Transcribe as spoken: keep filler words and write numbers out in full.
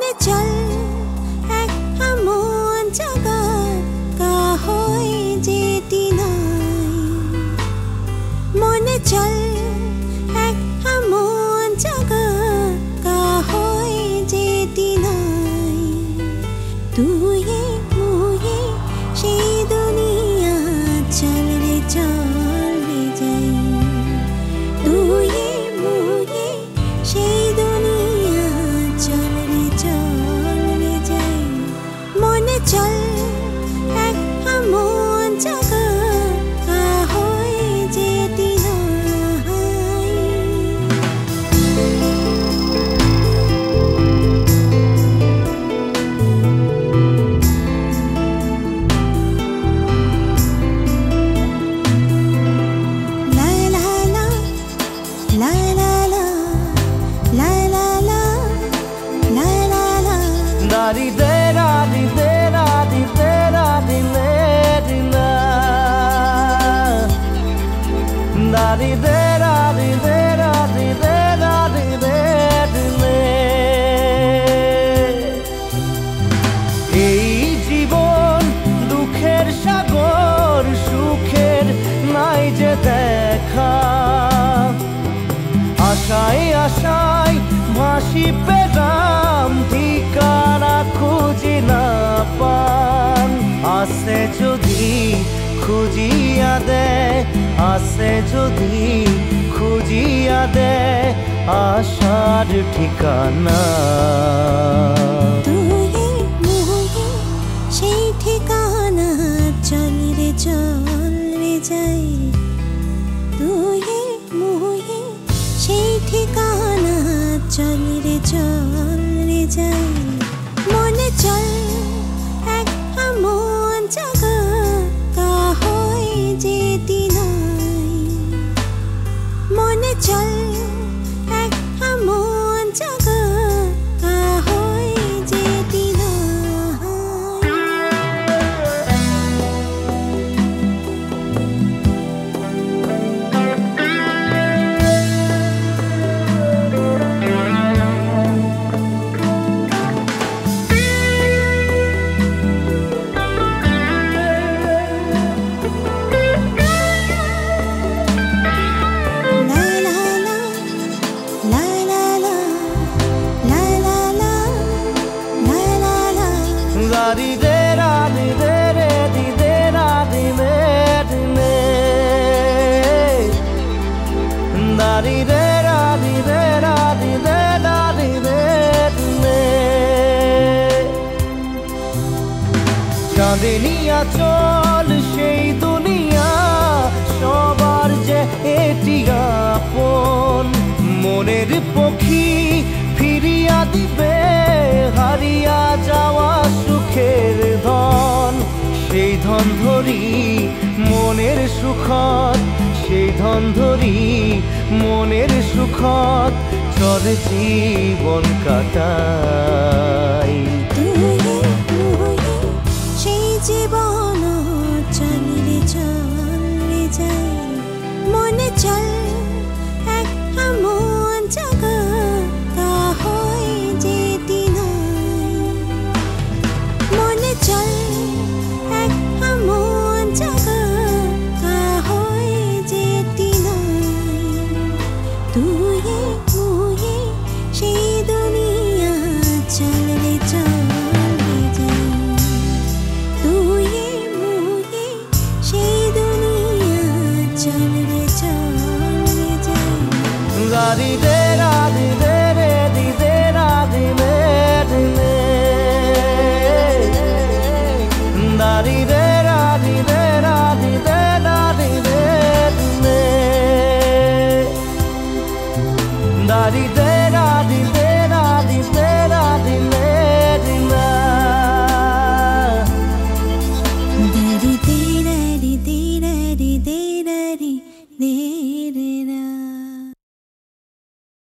মনে চল এক এমন জায়গা কাহই যেটি নাই মনে চল এক এমন জায়গা কাহই যেটি নাই তুই মুয়ে সেই দুনিয়া চল রে চল রে যাই তুই মুয়ে সেই দুনিয়া চল রে চল রে যাই মনে চল এক এমন জায়গা কাহই যেটি নাই La la la, la la la, la la la. Da di de da di de da di de da di le di la. Da di de da di de da di de da di le di le. এই জীবন দুঃখের সাগর সুখের নাই যে দেখা আশায় আশায় ভাসি পেলাম ঠিকানা খুঁজি না পান আসে যদি খুঁজিয়া দে আসে যদি খুঁজিয়া দে আশার ঠিকানা তুই মুয়ে সেই ঠিকানা চল রে চল রে যাই তুই মুয়ে সেই ঠিকানা চল রে চল রে যাই মনে চল এক এমন জায়গা কাহই যেটি নাই মনে চল এক এমন জায়গা কাহই যেটি নাই Da di de da di de re di de da di le di le. Da di de da di de da di de da di le di le. চাঁদনি আঁচল সেই দুনিয়া সবার যে এটি আপন মনের পক্ষী ফিরিয়া দিবে হারিয়া যাওয়া সুখের ধন সেই ধন ধরি মনের সুখত সেই ধন ধরি মনের সুখত চল জীবন কাটাই তুই মুয়ে সেই জীবন চল রে চল রে যাই মনে চল এক এমন জায়গা কাহই যেটি নাই মনে চল এক এমন জায়গা কাহই যেটি নাই তুই মুয়ে সেই দুনিয়া চল রে চল রে যাই তুই মুয়ে সেই দুনিয়া চল রে চল রে যাই Da di de